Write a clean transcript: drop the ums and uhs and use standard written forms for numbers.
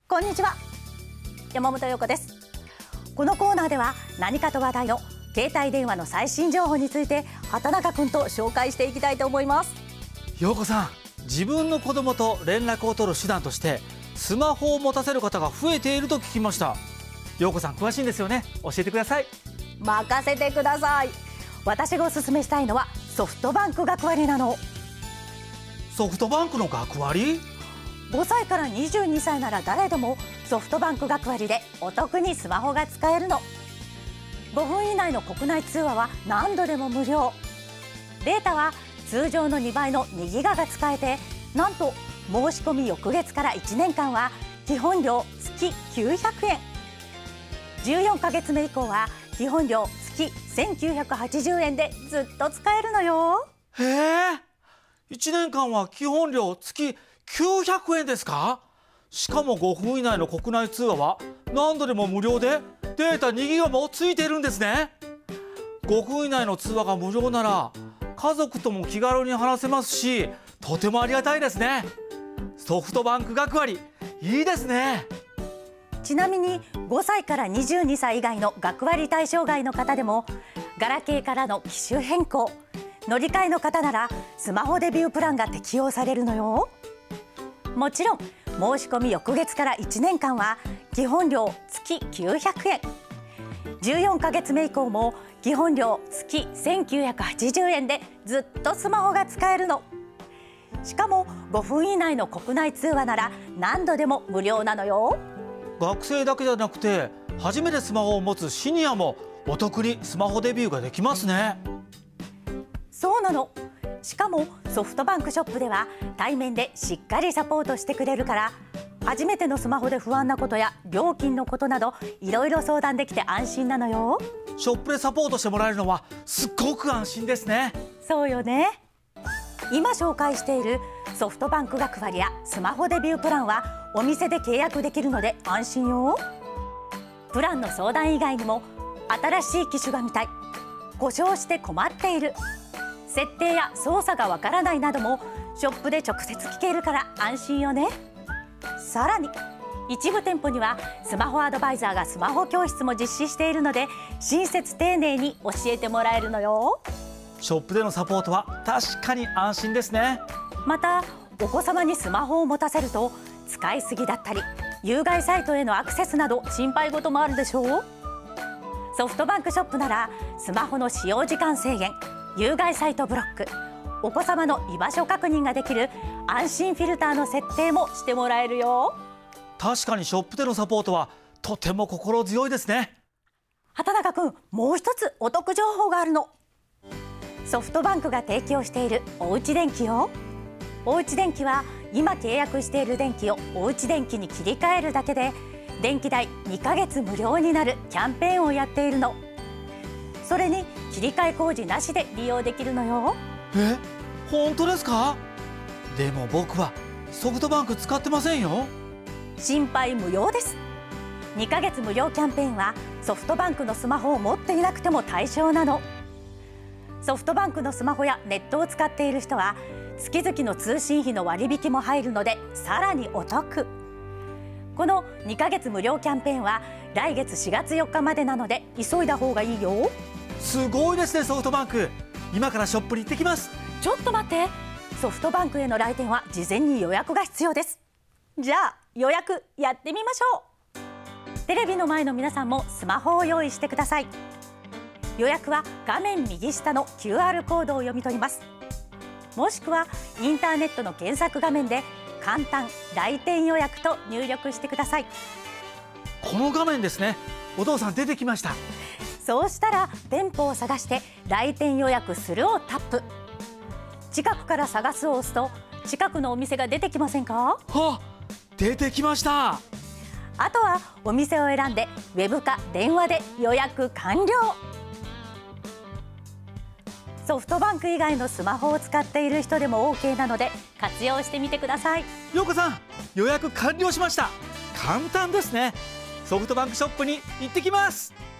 こんにちは、山本陽子です。このコーナーでは何かと話題の携帯電話の最新情報について畑中くんと紹介していきたいと思います。 陽子さん、自分の子供と連絡を取る手段としてスマホを持たせる方が増えていると聞きました。陽子さん詳しいんですよね。教えてください。 任せてください。私がおすすめしたいのはソフトバンク学割なの。 ソフトバンクの学割 ？5歳から22歳なら誰でもソフトバンク学割でお得にスマホが使えるの。5分以内の国内通話は何度でも無料。データは通常の2倍の2ギガが使えて、なんと申し込み翌月から1年間は基本料月900円。14ヶ月目以降は基本料月1980円でずっと使えるのよ。 へえ、1年間は基本料月900円ですか？しかも5分以内の国内通話は何度でも無料でデータ2ギガもついているんですね。5分以内の通話が無料なら家族とも気軽に話せますし、とてもありがたいですね。ソフトバンク学割いいですね。 ちなみに5歳から22歳以外の学割対象外の方でもガラケーからの機種変更、乗り換えの方ならスマホデビュープランが適用されるのよ。もちろん申し込み翌月から1年間は基本料月900円。14ヶ月目以降も基本料月1980円でずっとスマホが使えるの。しかも5分以内の国内通話なら何度でも無料なのよ。 学生だけじゃなくて初めてスマホを持つシニアもお得にスマホデビューができますね。 そうなの。しかもソフトバンクショップでは対面でしっかりサポートしてくれるから、初めてのスマホで不安なことや料金のことなどいろいろ相談できて安心なのよ。 ショップでサポートしてもらえるのはすっごく安心ですね。 そうよね。今紹介しているソフトバンク学割やスマホデビュープランはお店で契約できるので安心よ。プランの相談以外にも新しい機種が見たい、故障して困っている、設定や操作がわからないなどもショップで直接聞けるから安心よね。さらに一部店舗にはスマホアドバイザーがスマホ教室も実施しているので親切丁寧に教えてもらえるのよ。 ショップでのサポートは確かに安心ですね。 またお子様にスマホを持たせると使いすぎだったり有害サイトへのアクセスなど心配事もあるでしょう。ソフトバンクショップならスマホの使用時間制限、有害サイトブロック、お子様の居場所確認ができる安心フィルターの設定もしてもらえるよ。 確かにショップでのサポートはとても心強いですね。 畑中くん、もう一つお得情報があるの。ソフトバンクが提供しているおうち電気よ。おうち電気は今契約している電気をおうち電気に切り替えるだけで電気代2ヶ月無料になるキャンペーンをやっているの。それに切り替え工事なしで利用できるのよ。 え、本当ですか？でも僕はソフトバンク使ってませんよ。 心配無用です。2ヶ月無料キャンペーンはソフトバンクのスマホを持っていなくても対象なの。ソフトバンクのスマホやネットを使っている人は月々の通信費の割引も入るのでさらにお得。この2ヶ月無料キャンペーンは来月4月4日までなので急いだ方がいいよ。 すごいですね、ソフトバンク。今からショップに行ってきます。 ちょっと待って、ソフトバンクへの来店は事前に予約が必要です。じゃあ予約やってみましょう。テレビの前の皆さんもスマホを用意してください。予約は画面右下の QR コードを読み取ります。もしくはインターネットの検索画面で簡単来店予約と入力してください。 この画面ですね。お父さん出てきました。 そうしたら店舗を探して来店予約するをタップ。近くから探すを押すと近くのお店が出てきませんか？ あ、出てきました。 あとはお店を選んでウェブか電話で予約完了。ソフトバンク以外のスマホを使っている人でも OK なので活用してみてください。 陽子さん、予約完了しました。簡単ですね。ソフトバンクショップに行ってきます。